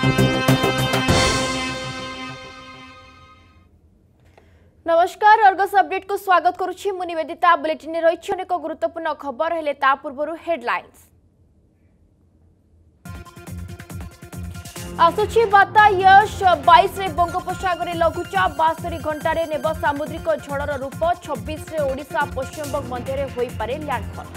नमस्कार Argus update को स्वागत करुछि मु निवेदिता बुलेटिन रही अनेक गुरुत्वपूर्ण खबर हेले ता पूर्व हेडलाइंस आसुछि बाता यश 22 रे बंगोपसागर लघुचाप 72 घंटे नेब सामुद्रिक झड़र रूप 26 रे ओडिशा पश्चिमबंग मध्य होई पारे लैंडफॉल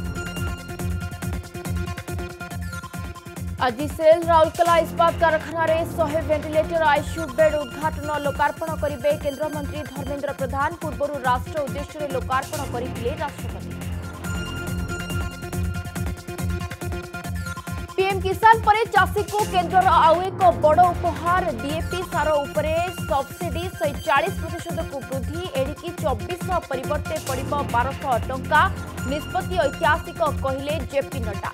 आज सेल राउरकेला इस्पात कारखाना 100 वेंटिलेटर आईसीयू बेड उद्घाटन लोकार्पण करेंगे केंद्र मंत्री धर्मेंद्र प्रधान पूर्व राष्ट्र उद्देश्य लोकार्पण करते राष्ट्रपति पीएम किसान पर चाषी को केंद्र आउ एक बड़ उपहार डीएपी सार उपरे सब्सिडी 140% को वृद्धि एणिकी 24 परिवर्ते पड़ो 1200 टंका निष्पत्ति ऐतिहासिक कहले जेपी नड्डा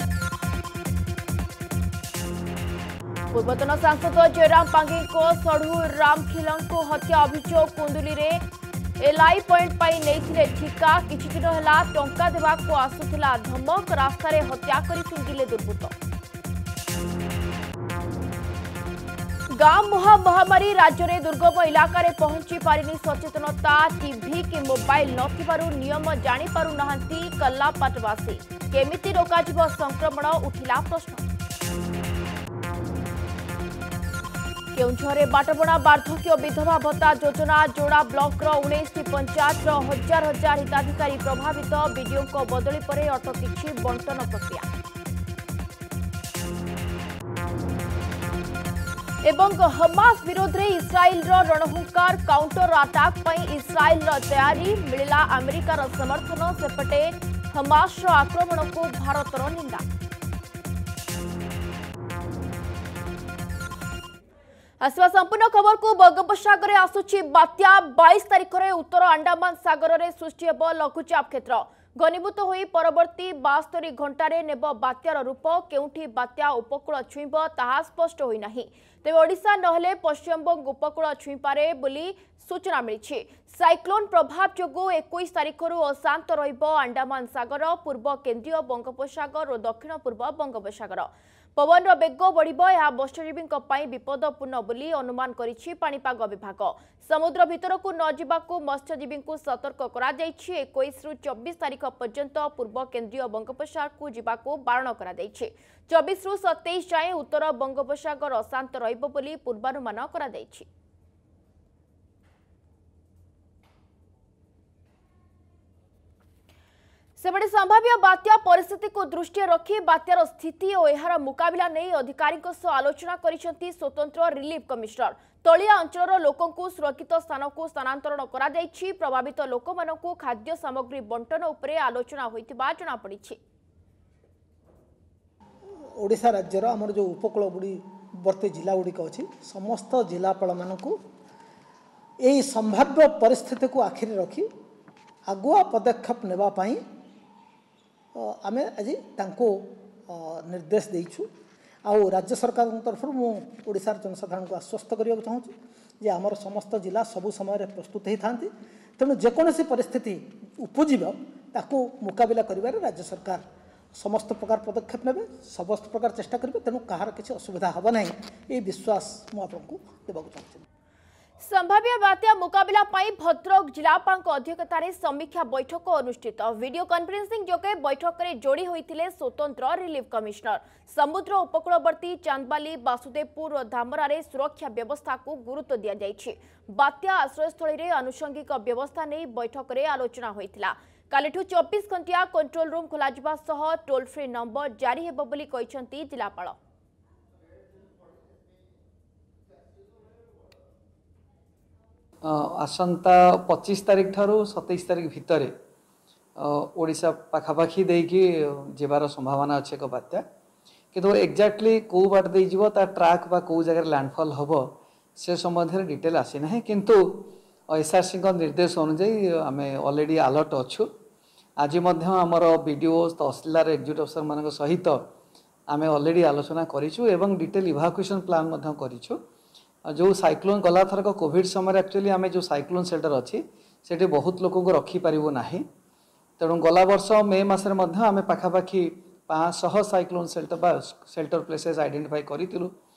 पूर्वतन सांसद जयराम पांगे को सढ़ु रामखिलंको हत्या अभियोग कुंदुली रे एलआई पॉइंट पाई नैथिले ठिका किछि दिन हला टंका देवा को आसुथिला धमक रास्ता रे हत्या करी फिंगिले दुर्बृत्त गाम महामारी राज्य रे दुर्गम इलाका रे पहुंची पारिनी सचेतनता टीवी कि मोबाइल नथिबारु नियम जानि पारु नाहंती कल्लापाटवासी केमिति रोकाजिबो संक्रमण उठिला प्रश्न केउंझरे बाटबणा वार्धक्य विधवा भत्ता योजना जोड़ा ब्लॉक 19 पंचायत हजार हजार हिताधिकारी प्रभावित बीडीओ बदली पर अटकी बंटन प्रक्रिया एवं हमास विरोध में इस्राएल रणहुंकार काउंटर अटैक पर इस्राएल तैयारी मिला अमेरिकार समर्थन सेपटे हमास आक्रमण को भारतर निंदा आसवा संपूर्ण खबर को बंगोपसागर आसुची बात्या 22 तारिख में उत्तर अंडमान सागर में सृष्टि हेब लघुचाप क्षेत्र घनीभूत होई परवर्ती 72 घंटे नेब बात्यार रूप केउठी बात्या उपकूल छुईब ताहा स्पष्ट होई नाही तेबे ओडिशा नहले पश्चिमबंग उपकूल छुई पारे बोली सूचना मिली साइक्लोन प्रभाव जोगु 21 तारिख अशांत रहिब अंडमान सागर पूर्व केंद्रीय बंगोपसागर और दक्षिण पूर्व बंगोपसागर पवन बेग बढ़िब यह मत्स्यजीवी विपदपूर्ण बोली अनुमान करिछि पाणीपाग विभाग समुद्र भीतर को न जावाकू मत्स्यजीवी को सतर्क करा जायछि 21 रु 24 तारिख पर्यंत पूर्व केंद्रीय बंगोपसागर को जावाकू बारण करा जायछि 24 रु 27 जाए उत्तर बंगोपसागर अशांत रहिब बोली पूर्वानुमान करा जायछि। सेबड़े संभाव्य बात्या परिस्थिति को दृष्टि रखी बात्यार स्थिति और यार मुकाबला नहीं अधिकारी आलोचना करिसेंती स्वतंत्र रिलीफ कमिश्नर तलिया अंचल लोकों सुरक्षित स्थान को स्थानांतरण करा जायछि प्रभावित लोक मानकु खाद्य सामग्री बंटन उपरे आलोचना होइतिबा जणा पड़िछि। ओडिशा राज्यर आमर जो उपकूलवर्ती जिला गुड़िक अच्छी समस्त जिलापाल मानकु एई संभाव्य परिस्थिति को आखिरी रखी आगुआ पदक्षेप नेबा पई आमे आज तांको निर्देश देइछु आ राज्य सरकार तरफ ओडिशार जनसाधारण को आश्वस्त करने चाहूँ जे आमर समस्त जिला सबु समय प्रस्तुत ही था तेणु जेकोसी परिस्थिति उपजीव ताको मुकाबला करिबारे राज्य सरकार समस्त प्रकार पदक्षेप नेबे समस्त प्रकार चेष्टा करेंगे तेणु कहार किसी असुविधा हम ना ये विश्वास मुझे देवाक चाहूँ। संभाव्य बात्या मुकाबला पाई भद्रक जिलापाल अध्यक्षतार समीक्षा बैठक अनुष्ठित वीडियो कॉन्फ्रेंसिंग जोगे बैठक में जोड़ी होते स्वतंत्र रिलीफ कमिश्नर समुद्र उपकूलवर्ती चांदबाली बासुदेवपुर और धामरारे सुरक्षा व्यवस्था को गुरुत्व दि जायछि बात्या आश्रयस्थल में आनुषंगिक व्यवस्था नहीं बैठक में आलोचना होइतिला कालिठू 24 घंटिया कंट्रोल रूम खोल टोल फ्री नंबर जारी हेब बोली कहिसेंती जिलापाल। आसंता 25 तारिख ठारू 27 तारिख भितर ओडिशा पाखापाखी देकी जीवार संभावना अच्छे एक बात्या किंतु एक्जाक्टली कौ बाट दे जीवो ता ट्रैक बा कौ जगह लैंडफॉल हबो से संबंध डिटेल आसी ना किंतु एसआरसी निर्देश अनुଯାयी आम ऑलरेडी अलर्ट अच्छु आज आमर बीडीओ तहसीलदार एग्जीक्यूटिव अफिसर मान सहित आम ऑलरेडी आलोचना करिछु एवं डिटेल इवाकुएशन प्लान करिछु जो साइक्लोन गला थरक कोविड समय एक्चुअली आम जो साइक्लोन सेल्टर अच्छी से बहुत लोक को रखिपारू ना तेणु गला वर्ष मे मसरे आम पाखापाखी 500 साइक्लोन सेल्टर प्लेसेस आइडेंटिफाई करूँ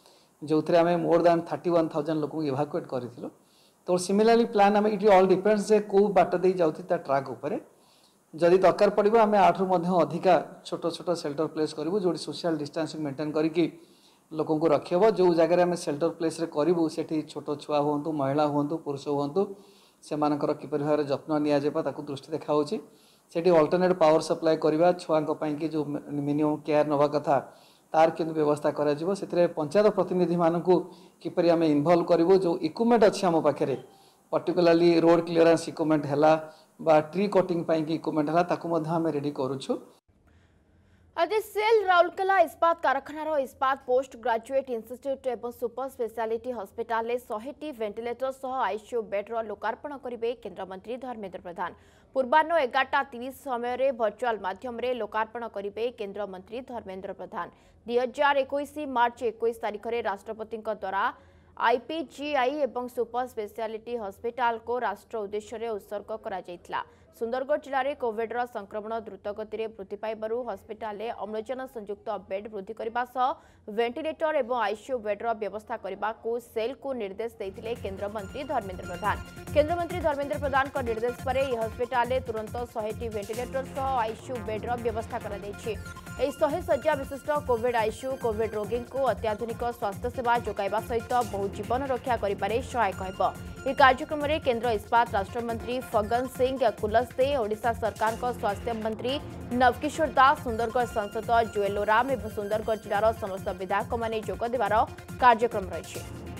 जो थे आम मोर दैन 31,000 लोक इवाकुएट करूँ। तो सिमिलरली प्लान आम इट ऑल डिपेंड्स जे कौ बाट दे जाऊँ ट्राक उपर जदि दरकार पड़ो आम 8 रु अधिका छोट छोट सेल्टर प्लेस करूँ जो सोशल डिस्टेंसिंग मेंटेन करके लोक रखिब। जो जगह आम सेल्टर प्लेस करूँ से छोट छुआ हूँ महिला हूँ पुरुष हूँ से किपर भाव जत्न निजा दृष्टि देखा से अल्टरनेट पावर सप्लाई करवा छुआं कि जो मिनिमम केयर नवा कथा तार कि व्यवस्था करा पंचायत प्रतिनिधि मानक किपर आम इनवल्व करूँ। जो इक्विपमेंट अच्छी आम पाखे पर्टिकुलाली रोड क्लीयरेंस इक्विपमेंट है बा ट्री कटिंग की इक्विपमेंट है ताकू आम रेडी करूँ। आज सेल राउरकेला इस्पात कारखानार इस्पात पोस्ट ग्रेजुएट इंस्टीट्यूट एवं सुपर स्पेशलिटी हॉस्पिटल 100टी वेंटिलेटर सह आईसीयू बेड्र लोकार्पण करेंगे केन्द्रमंत्री धर्मेन्द्र प्रधान। पूर्वाह्न 11:30 समय भर्चुआल माध्यम लोकार्पण करेंगे केन्द्रमंत्री धर्मेन्द्र प्रधान। 2021 मार्च 21 तारीख में राष्ट्रपति द्वारा आईपीजीआई एवं सुपर स्पेशलिटी हॉस्पिटल को राष्ट्र उद्देश्य उत्सर्ग करा जायतिला। सुंदरगढ़ जिले में कोविड संक्रमण द्रुत गति वृद्धि पाइबारु हॉस्पिटल अम्लजान संयुक्त बेड वृद्धि करने सह वेंटिलेटर एवं आईसीयू बेड्र व्यवस्था करने को सेल को निर्देश देते केन्द्रमंत्री धर्मेन्द्र प्रधान। केन्द्रमंत्री धर्मेन्द्र प्रधान का निर्देश पर यह हॉस्पिटल तुरंत 100टी वेंटिलेटर सह आईसीयू बेड्र व्यवस्था कर 100 शज्या विशिष्ट कोविड आईसीयू कोविड रोगी को अत्याधुनिक स्वास्थ्य सेवा जोगाइबा सहित बहु जीवन रक्षा करिबारे सहायक होइबो। यह कार्यक्रम में केन्द्र इस्पात राष्ट्रमंत्री फग्गन सिंह कुलस्ते, ओडिशा सरकार को स्वास्थ्य मंत्री नवकिशोर दास, सुंदरगढ़ सांसद जुएल ओराम और सुंदरगढ़ जिलार समस्त विधायक माने जोग देवार कार्यक्रम रही।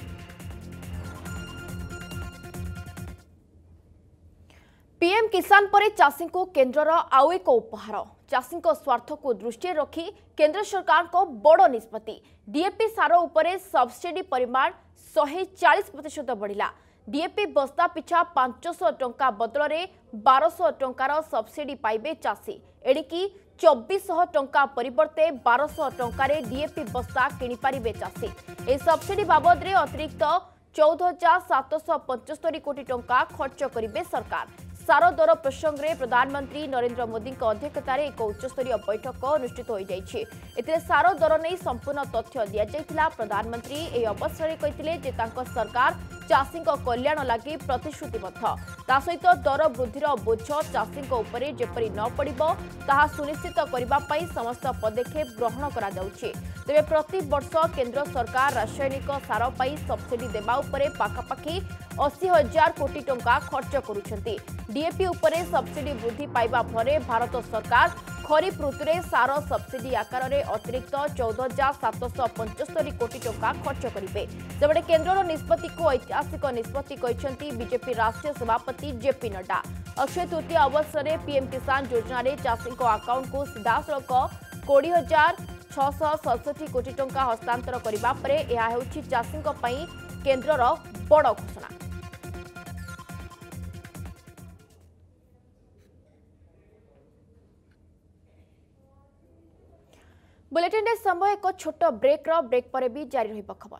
पीएम किसान पर चाषी को केन्द्रर आउ एक उपहार। चाषी स्वार्थ को दृष्टि रखी केंद्र सरकार को बड़ निष्पत्ति। डीएपी सार उपरे सब्सिडी परिमाण 140% बढ़िला। डीएपी बस्ता पिछा 500 टंका बदल में 1200 टंकार सब्सिडी पाइबे चाषी। एणिकी 2400 टंका परिवर्ते 1200 टंकार डीएपी बस्ता किनिपारे चाषी। ए सब्सिडी बाबद में अतिरिक्त 14,775 कोटी टंका खर्च करेंगे सरकार। सार दर प्रसंग में प्रधानमंत्री नरेंद्र मोदी अध्यक्षतार एक उच्चस्तरीय बैठक अनुष्ठित हो जाइए। एथिरे सार दर नहीं संपूर्ण तथ्य दि जाइथिला। प्रधानमंत्री ए अवसर में कहते सरकार चाषी कल्याण लगी प्रतिश्रुतिबद्ध। ता सहित दर वृद्धिर बोझ चाषी उपरे जेपरि न पड़िबो ताहा सुनिश्चित करने समस्त पदक्षेप ग्रहण करा जाउछि। तेबे प्रति वर्ष केंद्र सरकार रासायनिक सार पाई सब्सिडी देबा उपरे पाखापाखि 80,000 कोटी टंका खर्च करुछंती। डीएपी उपरे सब्सिडी वृद्धि पाइबा फरे भारत सरकार खरीफ ऋतु में सार सब्सिडी आकार में अतिरिक्त 14,775 कोटी टंका खर्च करेंगे। सेबड़े केन्द्र निष्पत्ति को ऐतिहासिक निष्पत्ति कहते बीजेपी राष्ट्रीय सभापति जेपी नड्डा। अक्षय तृतीया अवसर में पीएम किसान योजना चाषी अकाउंट को सीधासख 20,667 कोटी टंका हस्तांतर करने पर यह चाषी केन्द्रर बड़ घोषणा। बुलेटिन रे समय एक छोट ब्रेक पर भी जारी रही खबर।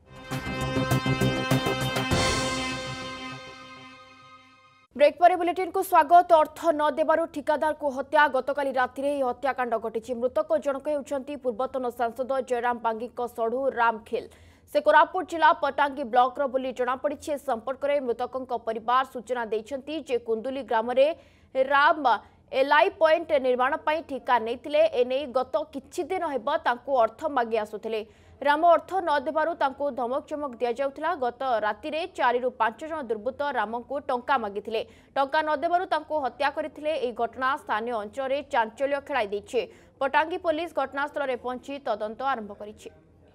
ब्रेक पर बुलेटिन को स्वागत। अर्थ न देबारु ठिकादार को हत्या। गतकाली राति रे हत्याकांड घटी। मृतक जनक होउछंती पूर्वतन सांसद जयराम पांगी सढ़ू रामखिल। से कोरापुट जिला पटांगी ब्लॉक बोली जनापड़ी। संपर्क में मृतक परिवार सूचना देइछंती जे कुंदुली ग्राम रे राम एलआई पॉइंट निर्माण पर ठिका नहीं एने गत किछि दिन हेब तांको अर्थ मागी आसुथिले। राम अर्थ न देबारु तांको धमक चमक दिया जाउथिला। गत राति रे 4 रु 5 जन दुर्बृत्त राम को टंका मागिथिले। टंका न देबारु तांको हत्या करथिले। ए घटना स्थानीय अंचल रे चांचल्य खेलाई दैछे। पटांगी पुलिस घटनास्थल रे पहुंची तदंत आरंभ करिछि।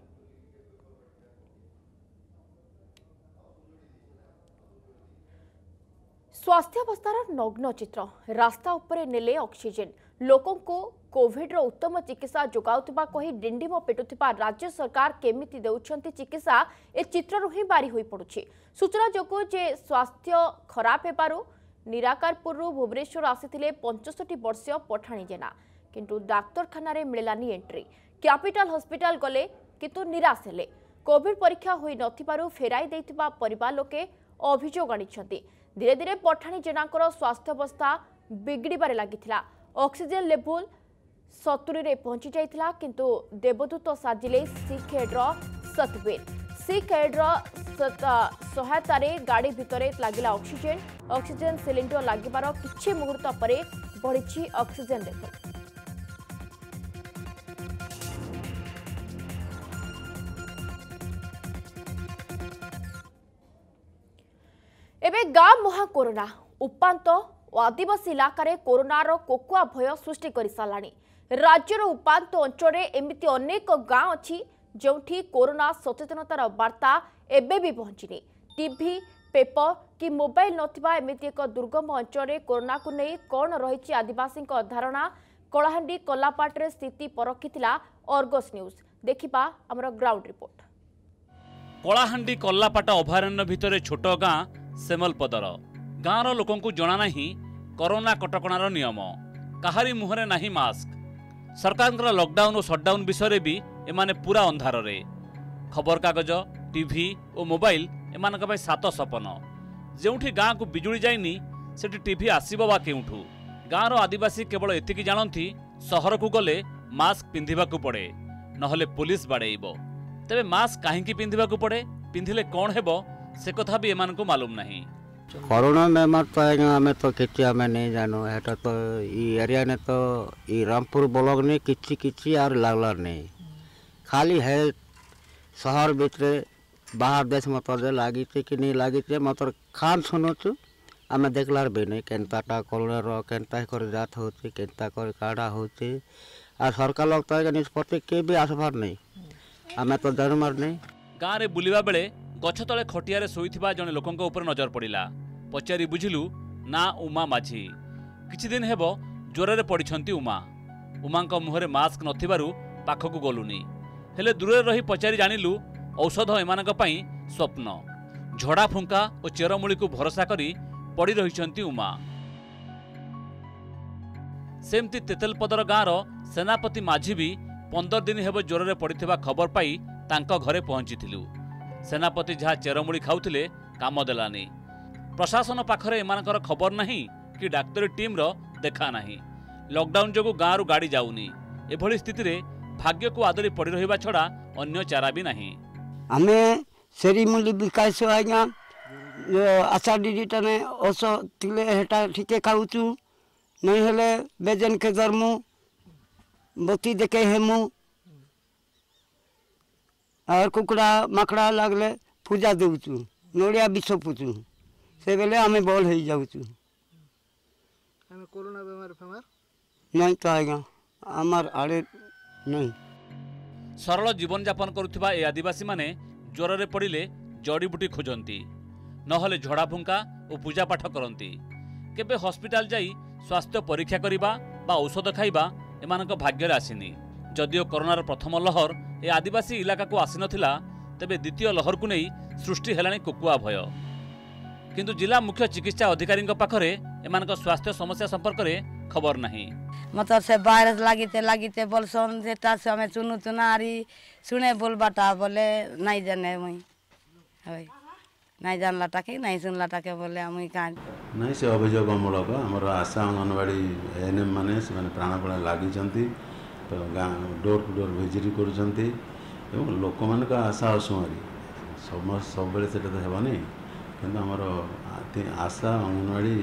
स्वास्थ्यावस्थार नग्न चित्र। रास्ता उपरे नेले ऑक्सीजन। लोकों को कोविड उत्तम चिकित्सा जोगाउथिबा कही डिंडिम पेटुथिबा राज्य सरकार केमिति देउछंती चिकित्सा ए चित्ररु ही बारी होई पडुछि। सूचना जोगु जे स्वास्थ्य खराब हेबारु निराकारपुरु भुवनेश्वर आसिथिले 65 वर्षीय पठाणी जेना, किंतु डाक्तरखाना रे मिललानी एंट्री। कैपिटल हॉस्पिटल गले किंतु निराश हेले। कोविड परीक्षा होई नथिबारु फेराई देइथिबा परिवार लोके अभियोग आनिछंती। धीरे धीरे पठाणी जेनाकर स्वास्थ्यावस्था बिगड़बारे लगिथिला। ऑक्सीजन लेवल 70 रे पहुंची जाइथिला, किंतु देवदूत साजिले सिक हेड्र सतवीर सीकेड सहायता गाड़ी भितर लगिला ऑक्सीजन सिलिंडर लगिबार किछि मुहूर्त पर बढ़ी ऑक्सीजन लेवल। एबे गाँ मुहा कोरोना उपांत और आदिवासी इलाकार कोरोनार कोकुआ भय सृष्टि कर साराणी। राज्यर उपांत अंचल एमती अनेक गाँ अच्छी जोठी कोरोना सचेतनतार वार्ता एबे भी पहुंचनी। टीवी पेपर कि मोबाइल नथिबा एमती एक दुर्गम अंचल कोरोना को नहीं कौन रही आदिवासी धारणा कलाहांडी कलापाटे स्थिति परखिथिला अर्गस न्यूज। देखिबा हमर ग्राउंड रिपोर्ट। कलाहांडी कलापाट अभयारण्य भितर छोट गाँ सेमलपदर गाँवर लोक जना नहीं कोरोना कटकणार नियम कहारी मुहरे नहीं मास्क सरकार लॉकडाउन और शटडाउन विषय भी एमाने पूरा अंधार रे खबर कागज टीवी और मोबाइल एमान सात सपन जोठी गाँ को बिजुली जाइनी सेठी टीवी आसीबो बा केउठू गाँवर आदिवासी केवल एतिकी जानती सहर को गले मास्क पिंधिबाकू पड़े नहले पुलिस बाड़ेइबो। तेबे मास्क काहेकि पिंधिबाकू पड़े पिंधिले कौन हेबो से कथा भी एमान को मालूम नहीं। कोरोना बेमार तो आम तो किसी आम नहीं जानू एटा तो एरिया ने तो रामपुर ब्लॉक ने किसी और लागलार नहीं खाली है शहर भितर बाहर देश मतलब लगी कि नहीं लगी मतलब खान शुणुचु आम देखलार भी नहीं केनता कोरोना केनता कर जात होची केनता कर काढ़ा होची और सरकार लोग तो निष्पत्ति के भी आसबार नहीं आम तो जानमार नहीं। गाँव में बुलवा बेले गछ तले खटिया शोइथिबा जने लोकंक ऊपर नजर पड़िला पचारि बुझिलु ना उमा माझी किछि दिन हेबो ज्वरे पड़िछंती उमांक मुहरे मास्क नथिबारु पाखकु गलुनी हेले दूरे रही पचारि जानिलु औषध एमानक पई स्वप्न झड़ा फुंका और चेरमूली को भरोसा करी पड़ी रहिछंती उमा। सेमती तेतेलपदर गाँर सेनापति माझी भी 15 दिन हेबो ज्वरे पड़िथिबा खबर पाई तांको घरे पहुंचीथिलु। सेनापति जहाँ चेरमूली खाउथिले काम देलानी प्रशासन पाखरे एमानकर खबर नहीं कि डाक्तरी टीम रो देखा नहीं लॉकडाउन जोगु गाँव रु गाड़ी जाउनी एभली स्थिति रे भाग्य को आदरी पड़ी रहिबा छड़ा अन्य चारा भी नहीं। आमे सेरीमूली विकास आज्ञा आशा दीदी तने ओसो तिले हेटा ठीके खाउचु नहीं हेले बेजन के दरमु बती देखे हेमु और कुकड़ा मकड़ा लगले पूजा देउचु नोड़िया विष पुचु से बेले आमे बल हो जाउचु। हमें कोरोना बेमार नहीं तो आज्ञा आमार आड़े नहीं। सरल जीवन यापन करुथिबा ए आदिवासी माने ज्वरे पड़िले जड़ीबुटी खोजंती नहले झड़ा फुंका और पूजा पाठ करती केबे हॉस्पिटल जाई स्वास्थ्य परीक्षा करिबा बा औषध खाइबा एमानक भाग्य आसीनी। जदिओ कोरोनार प्रथम लहर ए आदिवासी इलाका को आसी नथिला तेबे द्वितीय लहर को नहीं सृष्टि हेलानी कोकुआ भय किंतु जिला मुख्य चिकित्सा अधिकारी पाखरे एमानक स्वास्थ्य समस्या संपर्क में खबर नहीं। मतलब से वायरस लागिते बोलसन जेटा से हमें चुनु चुनारी सुने बोलबाटा बोले नहीं जाने मुई हई नहीं जानला टाके नहीं सुनला टाके बोले मुई का नहीं से अभियोगमूलक आमर आशा अंगनवाड़ी एएनएम माने से माने प्राणपण लागी तो गाँ डोर टू डोर भिजिट करुँच लोक मान आशा असुमारी सब बेले से तो हेनी कि आमर आशा अंगनवाड़ी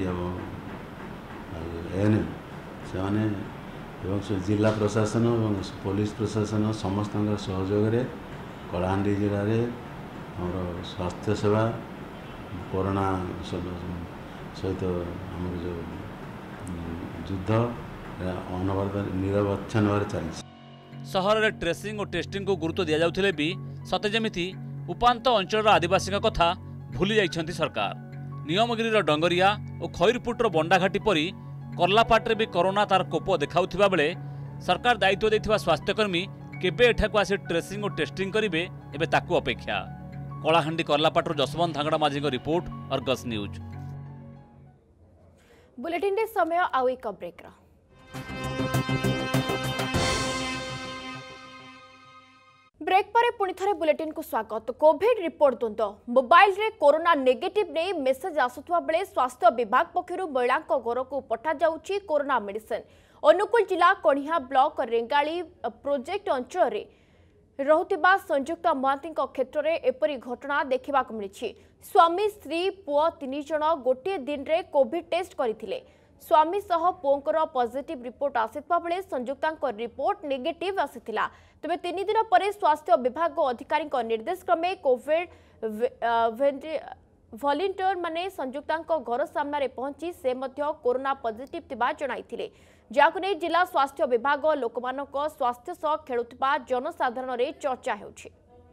एएनएम से माने जिला प्रशासन और पुलिस प्रशासन समस्त सहयोग कलाहांडी जिले में आमर स्वास्थ्य सेवा कोरोना सहित आमर जो युद्ध अनवरत निरवच्छन भाव चली। सहर में ट्रेसिंग और टेस्टिंग को गुरुत्व दि जाउथिले भी सते जेमिति उपांत अंचल आदिवासी कथा भूली जाइछंती सरकार। नियमगिरी डंगरिया और खैरपुटर बंडाघाटी परी कर्लापाटे भी कोरोना तार कोप देखाउथिबा बेले सरकार दायित्व देथिबा स्वास्थ्यकर्मी केबे एठाकु आसी ट्रेसिंग और टेस्टिंग करिवे एबे ताकु अपेक्षा। कलाहांडी कर्लापाटर जसवंत धांगड़ा माझी रिपोर्ट अर्गस न्यूज। बुलेटिन रे समय आउ एक ब्रेक रा ब्रेक पर पुणी थे बुलेटिन को स्वागत। कोविड रिपोर्ट द्वंद्व मोबाइल रे कोरोना नेगेटिव नहीं मेसेज आसुवा बेले स्वास्थ्य विभाग पक्षर महिला घर को पठा जाउची कोरोना मेडिसिन। अनुकूल जिला कणिया ब्लॉक रेंगाली प्रोजेक्ट अंचल रहुथिबा संयुक्त महांती क्षेत्र में एपरी घटना देखा मिली। स्वामी स्त्री पुओ 3 जन गोटे दिन रे कोविड टेस्ट करथिले। स्वामी सह पुओंकर पॉजिटिव रिपोर्ट आसिता बेले संयुक्ता रिपोर्ट नेगेटिव आसीथिला। तबे 3 दिन पर स्वास्थ्य विभाग अधिकारी निर्देश क्रमे कोविड वॉलंटियर माने संयुक्ता घर सामने पहुंची से मध्य कोरोना पॉजिटिव थिबा जणाइथिले। जाकु नै जिला स्वास्थ्य विभाग लोकमानक स्वास्थ्य सह खेलुथिबा जनसाधारण रे चर्चा हेउछि।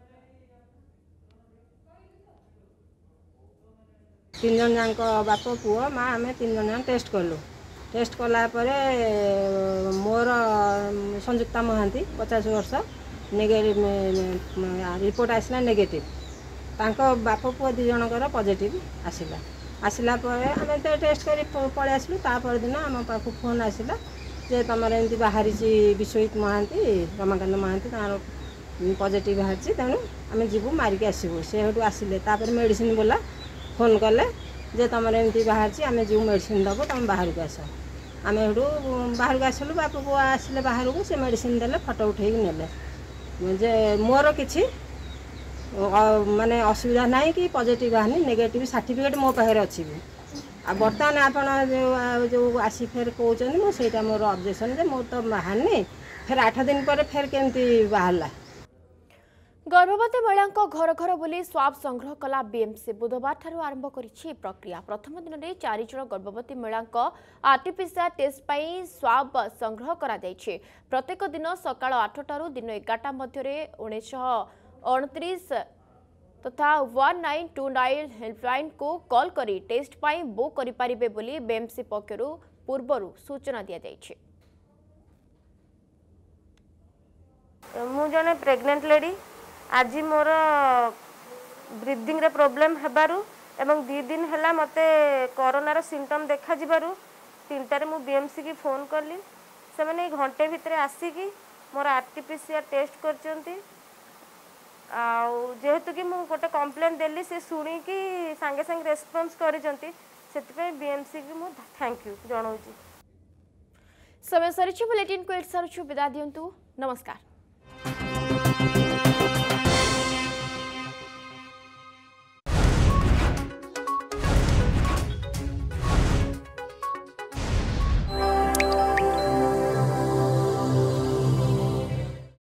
3 जन जांक बाप पुओ माँ आम 3 जन टेस्ट कलु। टेस्ट कला मोर संयुक्ता महांती 50 वर्ष नेगेटिव रिपोर्ट आसला नेगेटिव। तांको बाप पुओ 2 जनकर पॉजिटिव आसला। आसला आम तो टेस्ट कर पलि आसलु। तापर दिन आम पाक फोन आसला जे तुम एमती बाहरी विश्वजित महांती रमाकांत महांती तार पॉजिटिव बाहरी तेणु आम जीवु मारिक आसबू। से आसिले मेडिसिन बोला फोन कले जे तुम एमती बाहरी आम जो मेडिसिन दबो तुम बाहर को आस। आम बाहर को आसलु। बाप पुओ आसिले बाहर को से मेडिसिन देले फोटो उठे नेले जे मोर किछि माने असुविधा नहीं कि पॉजिटिव बाहनी नेगेटिव सर्टिफिकेट मो पाखे अच्छी। आ बर्तमान आप जो आसी फेर कहते मुझे मोर ऑब्जेक्शन जे मोर तो बाहरनी फिर 8 दिन पर फिर केमती बाहरला। गर्भवती महिला घर घर बुली स्वाब संग्रह कला बीएमसी बुधवार ठारू आरंभ करिछि प्रक्रिया। प्रथम दिन में 4 जन गर्भवती महिला आरटीपीसीआर टेस्ट पाई स्वाब संग्रह करा जायछि। प्रत्येक दिन सकाळ 8 टारू दिन 11टा मध्य 1929 तथा 1929 हेल्पलाइन को कॉल करी टेस्ट पाई बुक करि परिबे बोली बीएमसी पक्षरु पूर्वरु सूचना दिया जायछि। मु जने प्रेग्नेंट लेडी आज मोर ब्रीदिंग रे प्रॉब्लम हेबारु एवं 2 दिन हैला मते कोरोना रो सिम्पटम देखा जिबारु 3टारे मु बीएमसी की फोन करली। से माने घंटे भितरे आसी की मोर आरटीपीसीआर टेस्ट करचंती। जेहेतु कि मुझे गोटे कम्प्लेन देली से शुणी कि सांगे सांगे रेस्पॉन्स करिसंती से बीएमसी की मु थैंक यू जनाऊँ। समय सरी बुलेटिन को एट सारू विदा दियंतु। नमस्कार।